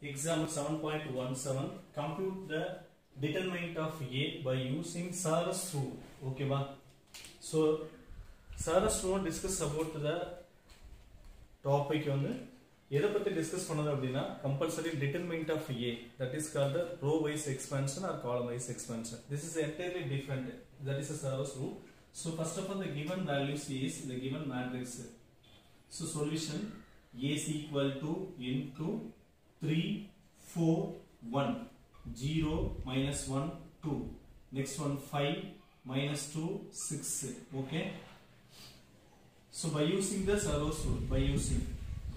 Example 7.17. Compute the determinant of A by using Sar's rule. Okay, ba? So Sar's rule discuss about the topic on the discuss compulsory determinant of A, that is called the row wise expansion or column wise expansion. This is entirely different. That is a Sar's rule. So first of all, the given values is the given matrix. So solution A is equal to into 3, 4, 1, 0, minus 1, 2. Next one 5, minus 2, 6. Okay. So by using the Sar's rule, by using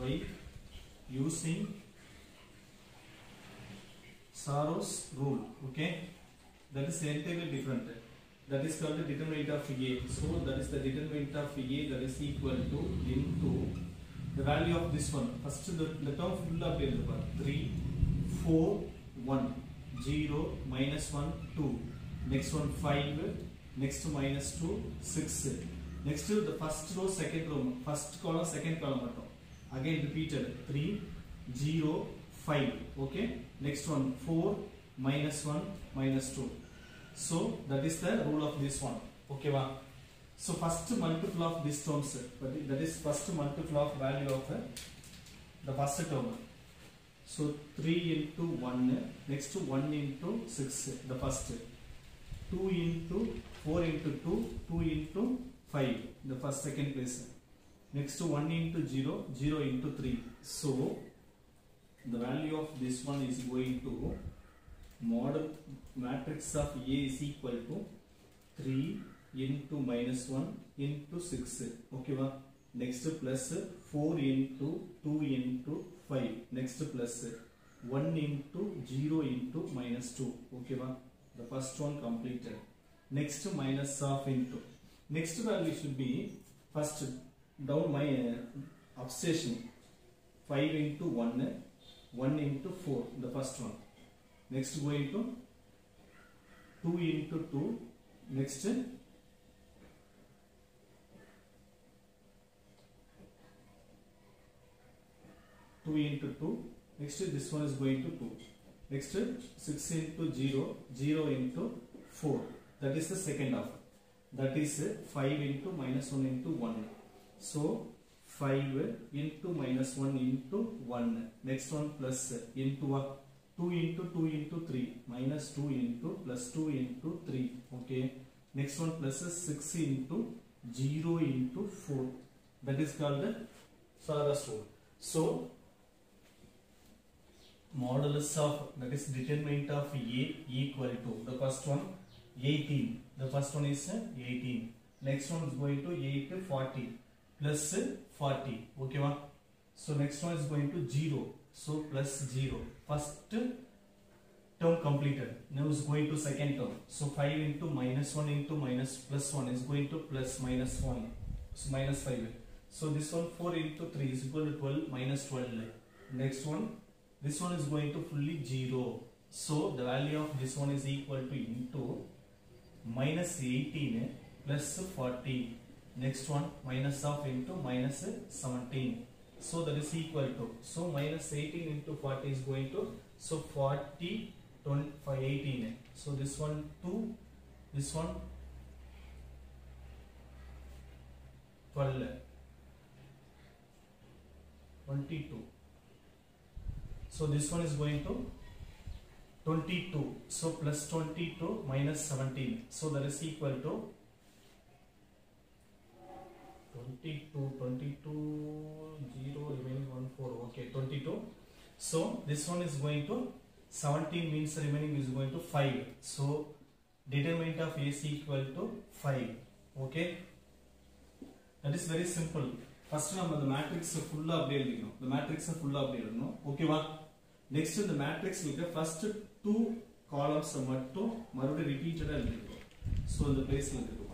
Sar's rule, okay, that is entirely different. That is called the determinant of A. So that is the determinant of A, that is equal to into the value of this one. First the term full up 3, 4, 1, 0, minus 1, 2. Next one 5, next minus 2, 6. Next the first row, second row, first column, second column. Again repeated 3, 0, 5. Okay. Next one 4, minus 1, minus 2. So that is the rule of this one. Okay, va? So first multiple of these terms, that is first multiple of value of the first term. So 3 into 1, next 1 into 6, the first. 2 into 4 into 2, 2 into 5, the first second place. Next 1 into 0, 0 into 3. So the value of this one is going to model matrix of A is equal to 3 into minus 1 into 6. Okay, va? Next plus 4 into 2 into 5. Next plus 1 into 0 into minus 2. Okay, va? The first one completed. Next minus of into. Next value should be first down my obsession 5 into 1, 1 into 4, the first one. Next go into 2 into 2, next 2 into 2, next this one is going to 2. Next 6 into 0, 0 into 4, that is the second half. That is 5 into minus 1 into 1. So 5 into minus 1 into 1. Next one plus into 2 into 2 into 3, minus 2 into plus 2 into 3. Okay. Next one plus 6 into 0 into 4. That is called the Sar's rule. So modulus of, that is determinant of A equal to, the first one 18. The first one is 18. Next one is going to 8, 40 plus 40. Okay, va? So next one is going to 0. So plus 0. First term completed. Now is going to second term. So 5 into minus 1 into minus plus 1 is going to plus minus 1. So minus 5. So this one 4 into 3 is equal to 12 minus 12. Next one, this one is going to fully 0. So the value of this one is equal to into minus 18 plus 40. Next one minus of into minus 17. So that is equal to, so minus 18 into 40 is going to, so 40, 25, 18. So this one 2, this one 12, 22. So this one is going to 22. So plus 22 minus 17. So that is equal to 22, 0, remaining 1, 4. Okay, 22. So this one is going to 17 means remaining is going to 5. So determinant of A is equal to 5. Okay, that is very simple. First number the matrix full update. The matrix full update. Okay, va? Next the matrix will get first 2 columns repeated. So the place will go.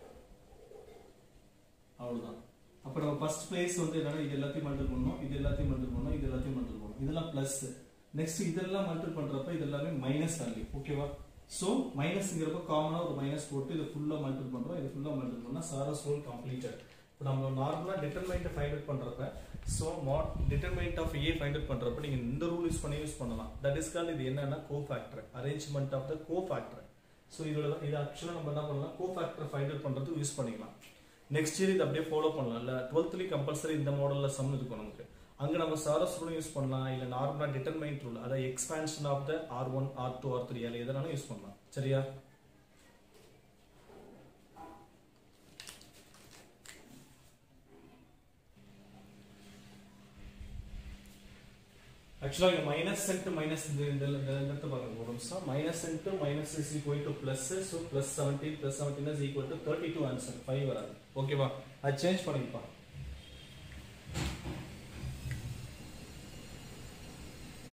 அப்ப நம்ம first place வந்து என்னன்னா இது எல்லாத்தையும் multiple பண்ணனும், இது எல்லாத்தையும் multiple பண்ணனும், இது எல்லாத்தையும் மல்டிபிள் பண்ணனும். இதெல்லாம் பிளஸ். நெக்ஸ்ட் இதெல்லாம் மல்டிபிள் பண்றப்ப இது எல்லாமே மைனஸ் ஆகி. ஓகேவா? சோ மைனஸ்ங்கறப்ப காமனா ஒரு மைனஸ் போட்டு இது ஃபுல்லா மல்டிபிள் பண்றோம். இது ஃபுல்லா மல்டிபிள் பண்ணா Sar's rule completed. நம்ம நார்மலா டிட்டர்மைண்ட் ஃபைண்ட் அவுட் பண்றப்ப so determinant of a find out பண்றப்ப நீங்க இந்த ரூல் யூஸ் பண்ணலாம். தட் இஸ் கால்ட் இது என்னன்னா cofactor, arrangement of the cofactor. So இது ஆக்சுவலா நம்ம என்ன பண்ணலாம், கோஃபேக்டர் ஃபைண்ட் அவுட் பண்றதுக்கு யூஸ் பண்ணிக்கலாம். நெக்ஸ்ட் இயர் இது அப்படியே ஃபாலோ பண்ணலாம். இல்ல 12th கம்பல்சரி இந்த மாடல்ல சம் இருக்கும் நமக்கு. அங்க நம்ம சாரஸ் ரூல் யூஸ் பண்ணலாம், இல்ல நார்மலா டிட்டர்மைண்ட் ரூல், அதாவது expansion of the R1 R2 R3 அல்ல எதனாலும் யூஸ் பண்ணலாம். சரியா? Actually, minus into minus the minus into minus is equal to plus, so plus 17 is equal to 32 answer 5 வராது. ஓகேவா? அது சேஞ்ச் பண்ணிப்பா.